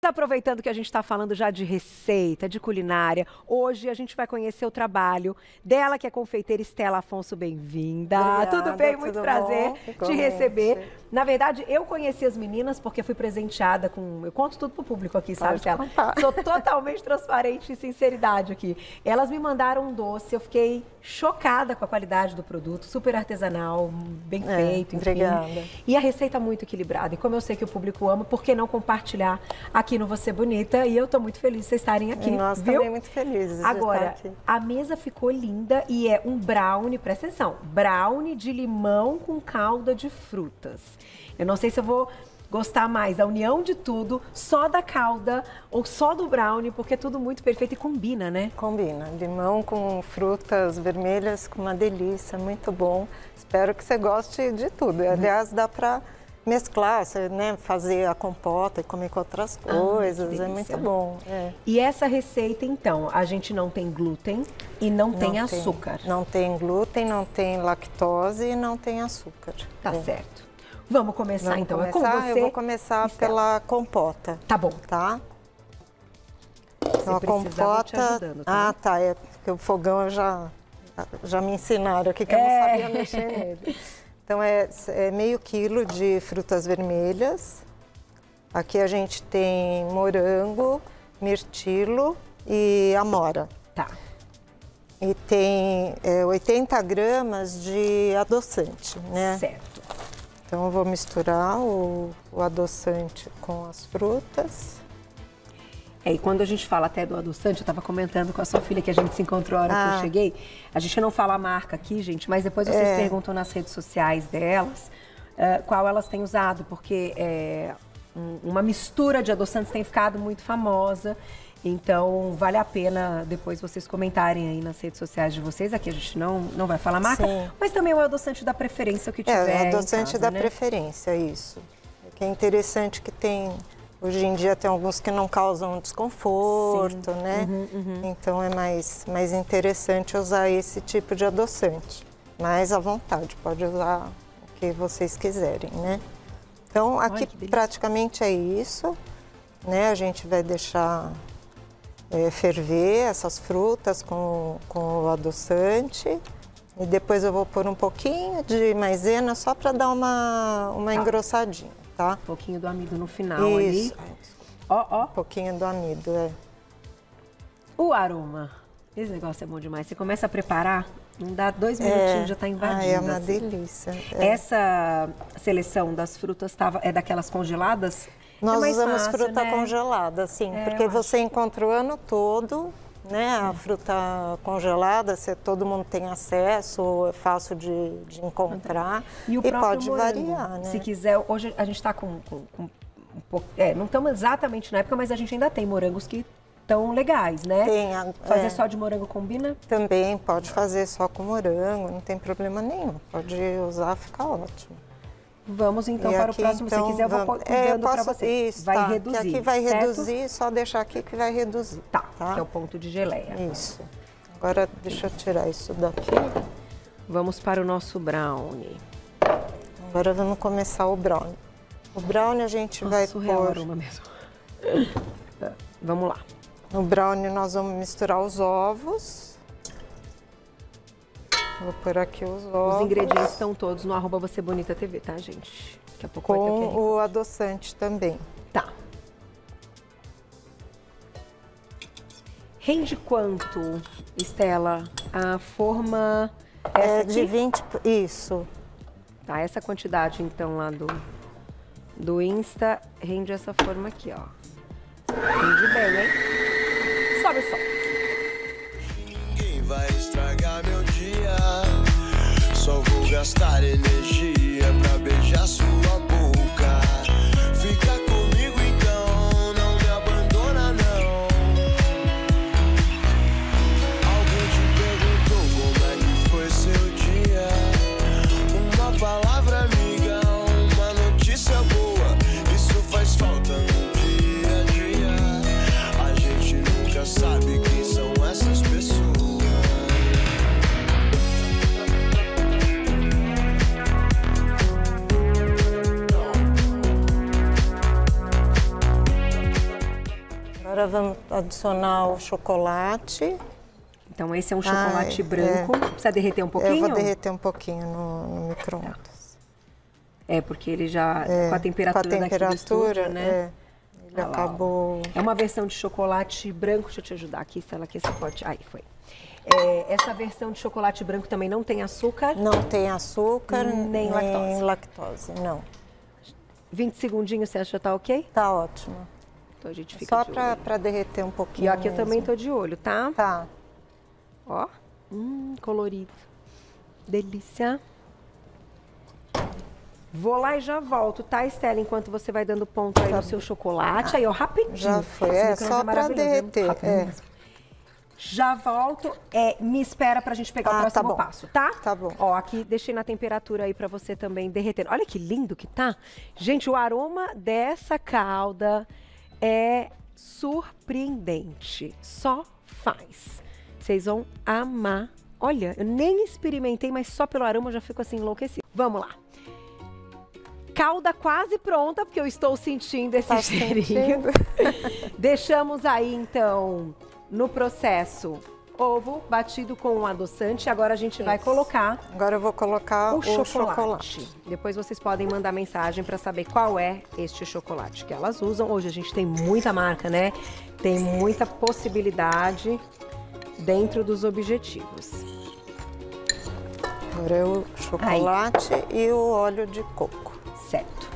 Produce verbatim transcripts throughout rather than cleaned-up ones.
aproveitando que a gente está falando já de receita, de culinária, hoje a gente vai conhecer o trabalho dela, que é confeiteira Estela Afonso. Bem-vinda. Tudo bem? Muito tudo prazer bom? te receber. Na verdade, eu conheci as meninas porque fui presenteada com... Eu conto tudo pro público aqui, sabe, Estela? Sou totalmente transparente e sinceridade aqui. Elas me mandaram um doce, eu fiquei chocada com a qualidade do produto, super artesanal, bem é, feito, enfim. Obrigada. E a receita muito equilibrada. E como eu sei que o público ama, por que não compartilhar aqui no Você Bonita? E eu tô muito feliz de vocês estarem aqui, Nós viu? também muito felizes Agora, de estar aqui. a mesa ficou linda e é um brownie, presta atenção, brownie de limão com calda de frutas. Eu não sei se eu vou gostar mais da união de tudo, só da calda ou só do brownie, porque é tudo muito perfeito e combina, né? Combina. Limão com frutas vermelhas, com uma delícia, muito bom. Espero que você goste de tudo. Uhum. Aliás, dá para mesclar, você, né, fazer a compota e comer com outras coisas, ah, é muito bom. É. E essa receita, então, a gente não tem glúten e não, não tem, tem açúcar. Não tem glúten, não tem lactose e não tem açúcar. Tá é. certo. Vamos começar, Vamos então. Começar? É com você, Eu vou começar Estela. pela compota. Tá bom. Tá? Então, a compota... Ajudando, tá? Ah, tá. É porque o fogão eu já, já me ensinaram aqui que é. eu não sabia mexer nele. Então, é, é meio quilo de frutas vermelhas. Aqui a gente tem morango, mirtilo e amora. Tá. E tem é, oitenta gramas de adoçante, né? Certo. Então, eu vou misturar o, o adoçante com as frutas. É, e quando a gente fala até do adoçante, eu estava comentando com a sua filha que a gente se encontrou a hora ah. que eu cheguei. A gente não fala a marca aqui, gente, mas depois vocês é. perguntam nas redes sociais delas uh, qual elas têm usado, porque é, um, uma mistura de adoçantes tem ficado muito famosa. Então, vale a pena depois vocês comentarem aí nas redes sociais de vocês. Aqui a gente não, não vai falar marca, Sim. mas também o adoçante da preferência, o que tiver. É, o adoçante casa, da né? preferência, isso. Que é interessante que tem... Hoje em dia tem alguns que não causam desconforto, Sim. né? Uhum, uhum. Então é mais, mais interessante usar esse tipo de adoçante. Mas à vontade, pode usar o que vocês quiserem, né? Então aqui Ai, praticamente é isso, né? A gente vai deixar é, ferver essas frutas com, com o adoçante. E depois eu vou pôr um pouquinho de maisena só para dar uma, uma tá. engrossadinha. Tá? Um pouquinho do amido no final Isso. ali. Ó, ó. Um pouquinho do amido, é. O aroma. Esse negócio é bom demais. Você começa a preparar, não dá dois minutinhos, é. já tá invadindo. Ah, é uma assim. delícia. É. Essa seleção das frutas tava, é daquelas congeladas? Nós é usamos fácil, fruta né? congelada, sim. É, porque você encontra o ano todo, né? A fruta congelada, você, todo mundo tem acesso, é fácil de, de encontrar. E, o e pode morango, variar, né? Se quiser, hoje a gente está com, com, com um pouco. É, não estamos exatamente na época, mas a gente ainda tem morangos que estão legais, né? Tem. A, fazer é, só de morango combina? Também pode fazer só com morango, não tem problema nenhum. Pode usar, fica ótimo. Vamos então e para aqui, o próximo, então, se quiser eu vou vamos... cuidando é, para você. Isso, vai tá, reduzir, que aqui vai certo? reduzir, só deixar aqui que vai reduzir. Tá, tá, que é o ponto de geleia. Isso. Agora deixa eu tirar isso daqui. Vamos para o nosso brownie. Agora vamos começar o brownie. O brownie a gente Nossa, vai surreal pôr... aroma mesmo. Vamos lá. No brownie nós vamos misturar os ovos. Vou pôr aqui os ovos. Os ingredientes estão todos no arroba Você Bonita T V, tá, gente? Daqui a pouco vai ter o Com o adoçante também. Tá. Rende quanto, Estela? A forma... Essa É aqui? de vinte... Isso. Tá, essa quantidade, então, lá do, do Insta, rende essa forma aqui, ó. Rende bem, hein? Sobe o som. Ninguém vai estragar meu dia. Só vou gastar energia pra beijar sua boca. Fica comigo então, não me abandona não. Alguém te perguntou como é que foi seu dia. Uma palavra amiga, uma notícia boa. Isso faz falta no dia a dia. A gente nunca sabe quem são essas pessoas. Agora vamos adicionar o chocolate. Então esse é um chocolate Ai, branco. É. Precisa derreter um pouquinho? Eu vou derreter um pouquinho no, no micro-ondas. É, porque ele já, É, com a temperatura, com a temperatura daqui do estúdio, né? É, ele Olha lá, acabou... É uma versão de chocolate branco. Deixa eu te ajudar aqui, Estela, aqui esse pote. Aí, foi. É, essa versão de chocolate branco também não tem açúcar? Não tem açúcar, Nem nem, lactose. lactose. Não. vinte segundinhos, você acha que tá ok? Tá ótimo. Então a gente fica Só de pra, olho. pra derreter um pouquinho E aqui eu mesmo. também tô de olho, tá? Tá. Ó, hum, colorido. Delícia. Vou lá e já volto, tá, Estela? Enquanto você vai dando ponto aí no seu chocolate. Aí, ó, rapidinho. Já foi, Esse é, micro-ondas só pra maravilhoso, derreter, rápido é. mesmo. Já volto, é, me espera pra gente pegar Ah, o tá próximo bom. passo, tá? Tá bom. Ó, aqui deixei na temperatura aí pra você também derreter. Olha que lindo que tá. Gente, o aroma dessa calda é surpreendente. Só faz. Vocês vão amar. Olha, eu nem experimentei, mas só pelo aroma eu já fico assim enlouquecida. Vamos lá. Calda quase pronta, porque eu estou sentindo esse Tá cheirinho. sentindo? Deixamos aí, então, no processo, ovo batido com um adoçante. Agora a gente vai Isso. colocar Agora eu vou colocar o, o, chocolate. chocolate. Depois vocês podem mandar mensagem para saber qual é este chocolate que elas usam. Hoje a gente tem muita marca, né? Tem muita possibilidade dentro dos objetivos. Agora é o chocolate e o óleo de coco. Certo.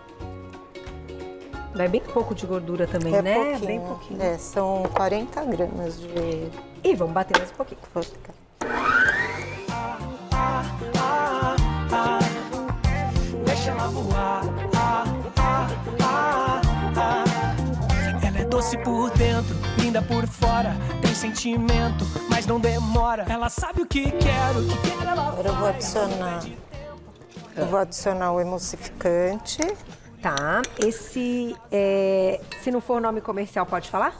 Vai bem pouco de gordura também, É né? pouquinho. Bem pouquinho. É, são quarenta gramas de E vamos bater mais um pouquinho. vodka. Deixa ela voar. Ah, ah, ah, ah. Ela é doce por dentro, linda por fora. Tem sentimento, mas não demora. Ela sabe o que quer, o que quer ela Agora eu vou adicionar, eu vou adicionar o emulsificante. Tá. Esse, é, se não for nome comercial, pode falar?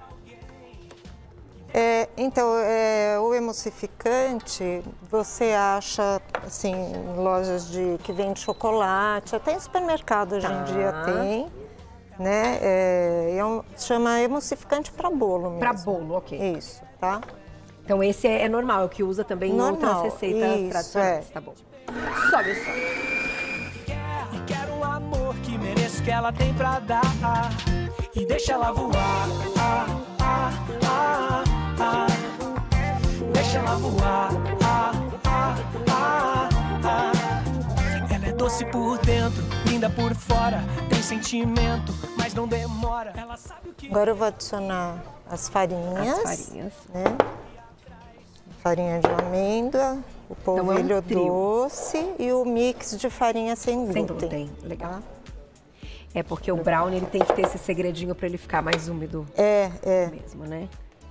É, então, é, o emulsificante você acha assim, em lojas de, que vende chocolate, até em supermercado hoje Tá. em dia tem, né? É, é um, chama emulsificante para bolo mesmo. Para bolo, ok. Isso, tá? Então esse é, é normal, é o que usa também em Normal, outras receitas isso, tradicionais, é. tá bom. Sobe o som. e quer um amor que mereço que ela tem pra dar. E deixa ela voar. Ah, ah, ah, ah. Deixa ela voar. Ah, ah, ah, ah. Ela é doce por dentro, linda por fora. Tem sentimento, mas não demora. Ela sabe o que Agora eu vou adicionar as farinhas. As farinhas. Né? Farinha de amêndoa, o polvilho é um trio. doce e o mix de farinha sem glúten. Sem glúten, legal. Tá? É porque o brownie ele tem que ter esse segredinho para ele ficar mais úmido É, é. mesmo, né?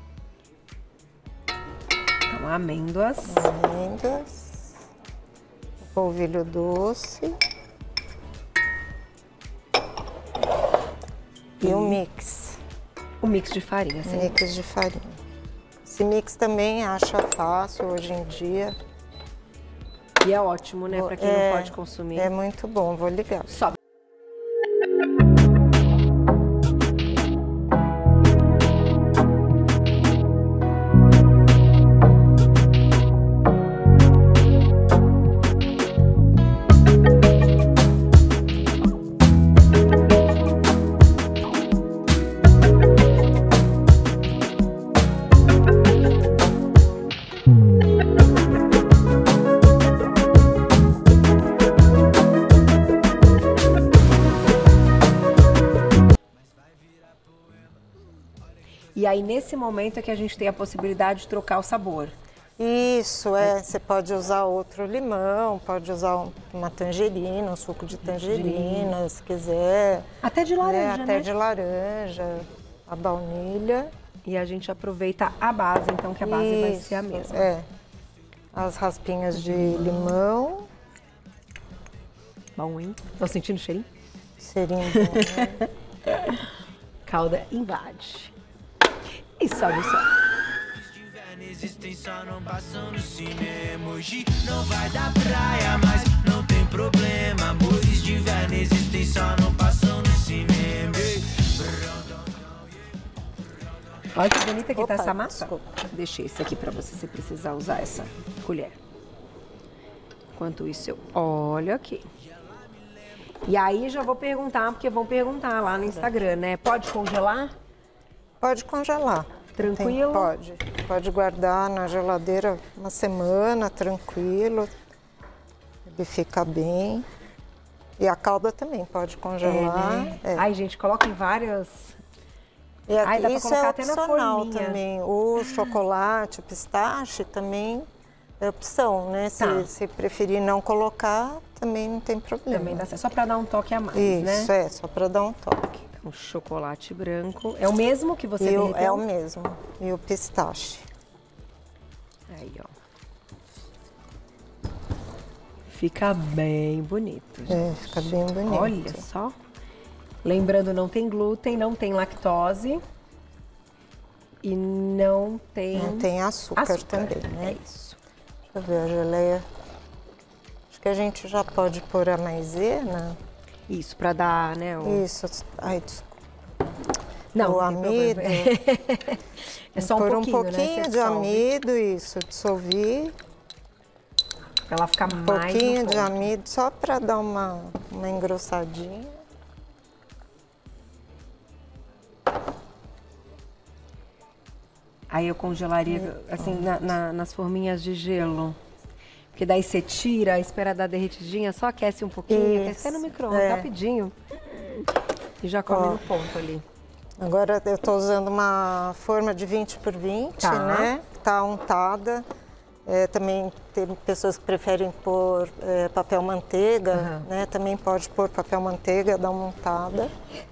Então, amêndoas. Amêndoas, o polvilho doce e o mix, O mix de farinha, assim. mix de farinha. Esse mix também acha fácil hoje em dia. E é ótimo, né? Para quem É, não pode consumir. É muito bom, vou ligar. Sobe. E aí, nesse momento, é que a gente tem a possibilidade de trocar o sabor. Isso, é. Você pode usar outro limão, pode usar um- uma tangerina, um suco de tangerina, se quiser. Até de né? laranja, Até né? de laranja, a baunilha. E a gente aproveita a base, então, que a base vai ser a Isso, mesma. É. As raspinhas de limão. Bom, hein? Estão sentindo o cheirinho? Cheirinho bom, né? Calda invade. E sobe o som. Existem só não passam no cinema. Hoje não vai dar praia, mas não tem problema. Amores de inverno existem só não passam no cinema. Olha que bonita que Opa, tá essa massa. desculpa. Deixei esse aqui pra você, se precisar usar essa colher. Enquanto isso, eu olho aqui. E aí já vou perguntar, porque vão perguntar lá no Instagram, né? Pode congelar? Pode congelar. Tranquilo? Tem, pode. Pode guardar na geladeira uma semana, tranquilo. Ele fica bem. E a calda também pode congelar. É, né? É. Ai, gente, coloca em várias... E aqui, Ai, dá pra isso colocar é até na opcional forminha. também. O chocolate, o pistache também é opção, né? Se, Tá. se preferir não colocar, também não tem problema. Também dá certo, só pra dar um toque a mais, Isso, né? é, só para dar um toque. O chocolate branco. É o mesmo que você E o, derreteu? é o mesmo. E o pistache. Aí, ó. Fica bem bonito, gente. É, fica bem bonito. Olha só. Lembrando, não tem glúten, não tem lactose e não tem... Não tem açúcar, açúcar. também, né? É isso. Deixa eu ver a geleia. Acho que a gente já pode pôr a maisena. Isso, pra dar, né? O... Isso. Ai, desculpa. Não, o não tem amido. problema. É só um Pôr pouquinho, um pouquinho né? Você de dissolve, amido, isso, dissolver. pra ela ficar Um mais pouquinho no de ponto. amido, só para dar uma, uma engrossadinha. Aí eu congelaria, assim, na- na- nas forminhas de gelo. Porque daí você tira, espera dar derretidinha, só aquece um pouquinho, Isso, aquece no micro-ondas, é. rapidinho. E já come Ó. no ponto ali. Agora eu tô usando uma forma de vinte por vinte, Tá. né? Tá untada. É, também tem pessoas que preferem pôr é, papel manteiga, Aham. né? Também pode pôr papel manteiga, dar uma untada.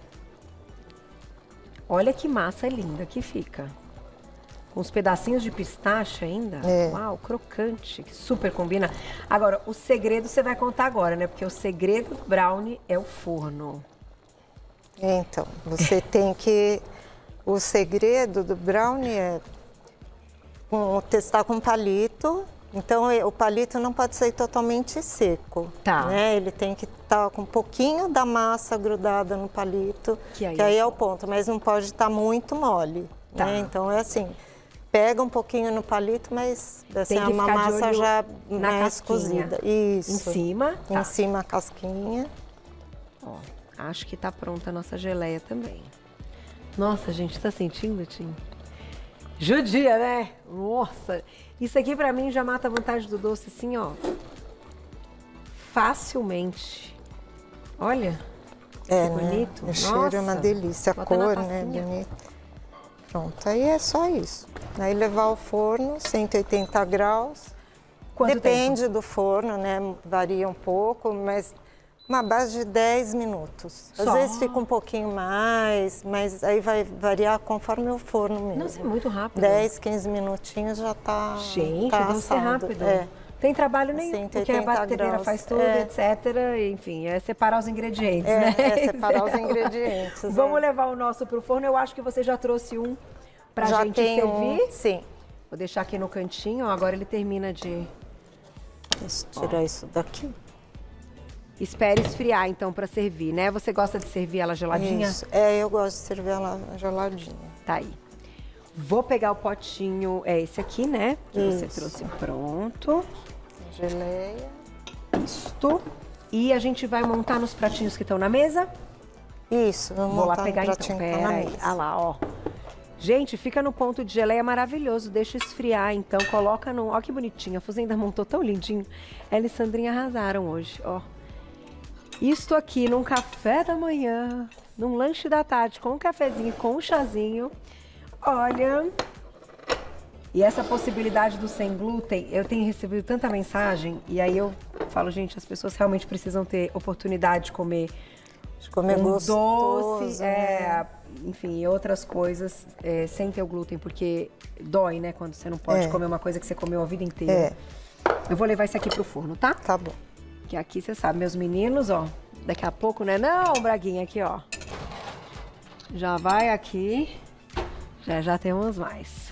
Olha que massa linda que fica. Com os pedacinhos de pistache ainda. É. Uau, crocante, que super combina. Agora, o segredo você vai contar agora, né? Porque o segredo do brownie é o forno. Então, você tem que... O segredo do brownie é com- testar com palito. Então, e- o palito não pode ser totalmente seco. Tá. Né? Ele tem que estar com um pouquinho da massa grudada no palito, Que aí que é aí o é o ponto. Mas não pode estar muito mole. Tá. Né? Então, é assim, pega um pouquinho no palito, mas assim, Tem é que uma ficar de massa olho já na mais casquinha. cozida. Isso. Em cima, Em tá. cima a casquinha. Ó, acho que tá pronta a nossa geleia também. Nossa, gente, tá sentindo, Tim? Judia, né? Nossa, isso aqui pra mim já mata a vontade do doce, assim, ó. Facilmente. Olha, É, que né? bonito. O cheiro é uma Nossa. delícia, a Bota na cor, né? tacinha. Bonita. Pronto, aí é só isso. Aí levar ao forno, cento e oitenta graus. Quanto Depende do forno, né? Varia um pouco, mas uma base de dez minutos. Às Só? vezes fica um pouquinho mais, mas aí vai variar conforme o forno mesmo. Nossa, é muito rápido. dez, quinze minutinhos já tá Gente, tá deve ser assado. rápido. É. Tem trabalho nenhum, cento e porque a oitenta batedeira graus. faz tudo, É. etcétera. Enfim, é separar os ingredientes, É, né? é separar os ingredientes. Vamos é. levar o nosso pro forno. Eu acho que você já trouxe um pra Já gente tem servir. um, sim. Vou deixar aqui no cantinho, ó. Agora ele termina de... Deixa eu tirar isso daqui. Espere esfriar, então, pra servir, né? Você gosta de servir ela geladinha? Isso. É, eu gosto de servir ela geladinha. Tá aí. Vou pegar o potinho, é esse aqui, né? Que você Isso. trouxe pronto. Geleia. Isto. E a gente vai montar nos pratinhos que estão na mesa. Isso, vamos Vou lá montar pegar um então, pratinho que tá pera na aí. mesa. Ah lá, ó. Gente, fica no ponto de geleia maravilhoso, deixa esfriar, então coloca no... Ó que bonitinho, a Fuzenda montou tão lindinho. Ela e Sandrinha arrasaram hoje, ó. Isto aqui num café da manhã, num lanche da tarde, com um cafezinho, com um chazinho. Olha... E essa possibilidade do sem glúten, eu tenho recebido tanta mensagem, e aí eu falo, gente, as pessoas realmente precisam ter oportunidade de comer De comer um gostoso. doce, né? é, enfim, e outras coisas é, sem ter o glúten, porque dói, né? Quando você não pode É. comer uma coisa que você comeu a vida inteira. É. Eu vou levar isso aqui pro forno, tá? Tá bom. Que aqui, você sabe, meus meninos, ó, daqui a pouco, né? Não, Braguinha, aqui, ó. Já vai aqui. Já já temos mais.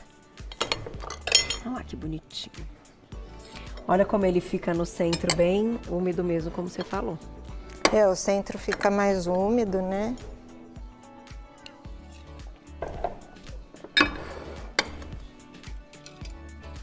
Olha lá que bonitinho. Olha como ele fica no centro, bem úmido mesmo, como você falou. É, o centro fica mais úmido, né?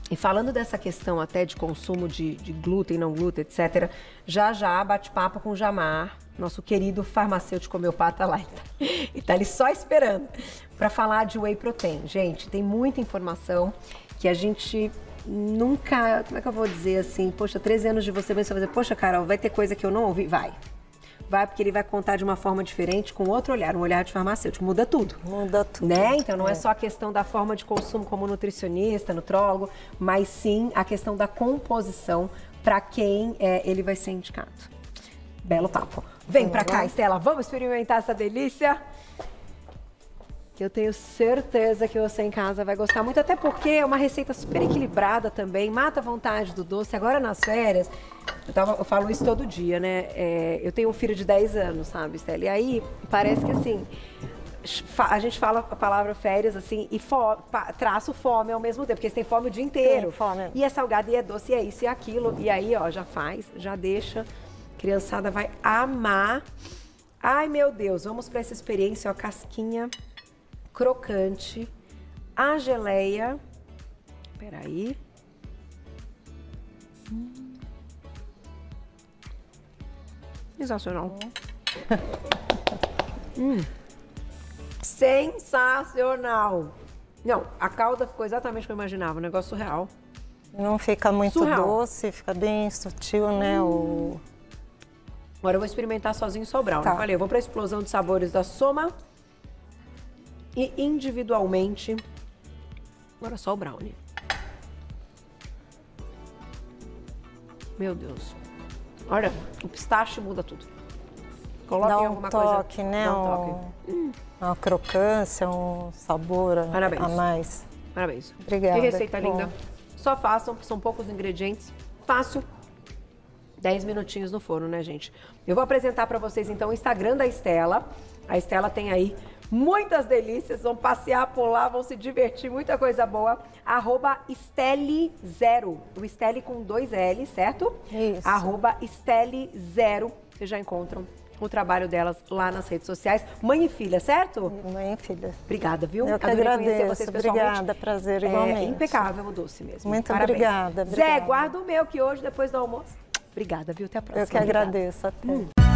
E falando dessa questão até de consumo de, de glúten, não glúten, etcétera, já já bate-papo com o Jamar, nosso querido farmacêutico homeopata lá. E tá ali só esperando para falar de whey protein. Gente, tem muita informação que a gente nunca, como é que eu vou dizer assim, poxa, treze anos de você, você vai dizer, poxa, Carol, vai ter coisa que eu não ouvi? Vai. Vai, porque ele vai contar de uma forma diferente, com outro olhar, um olhar de farmacêutico. Muda tudo. Muda tudo. Né? Então, não é, é só a questão da forma de consumo como nutricionista, nutrólogo, mas sim a questão da composição para quem é, ele vai ser indicado. Belo papo. Vem pra cá, Estela, vamos experimentar essa delícia? Que eu tenho certeza que você em casa vai gostar muito, até porque é uma receita super equilibrada também, mata a vontade do doce. Agora nas férias, eu, tava, eu falo isso todo dia, né? É, eu tenho um filho de dez anos, sabe, Estela? E aí, parece que assim, a gente fala a palavra férias assim e fo, pa, traço fome ao mesmo tempo, porque você tem fome o dia inteiro. Tem fome. E é salgado, e é doce, e é isso e aquilo. E aí, ó, já faz, já deixa. A criançada vai amar. Ai, meu Deus, vamos para essa experiência, ó, casquinha crocante, a geleia. Peraí. Hum. Sensacional. hum. Sensacional. Não, a calda ficou exatamente o que eu imaginava, um negócio surreal. Não fica muito surreal. doce, fica bem sutil, né? Hum. O... Agora eu vou experimentar sozinho só o brownie. Tá. Falei, eu vou para a explosão de sabores da Soma. E individualmente, agora só o brownie. Meu Deus. Olha, o pistache muda tudo. Coloca Dá em um alguma toque, coisa. né? Dá um um... toque. Hum. Uma crocância, um sabor Parabéns. a mais. Parabéns. Obrigada. Que receita Bom. linda. Só façam, são poucos ingredientes. Fácil. dez minutinhos no forno, né, gente? Eu vou apresentar para vocês, então, o Instagram da Estela. A Estela tem aí muitas delícias, vão passear por lá, vão se divertir, muita coisa boa. Arroba Esteli Zero. O Esteli com dois L, certo? Isso. Arroba Esteli Zero. Vocês já encontram o trabalho delas lá nas redes sociais. Mãe e filha, certo? Mãe e filha. Obrigada, viu? Eu que Adorei conhecer agradeço. vocês pessoalmente. Obrigada, prazer É igualmente. impecável o doce mesmo. Muito Parabéns. obrigada, obrigada. Zé, guarda o meu que hoje, depois do almoço. Obrigada, viu? Até a próxima. Eu que Obrigada. agradeço. Até. Hum.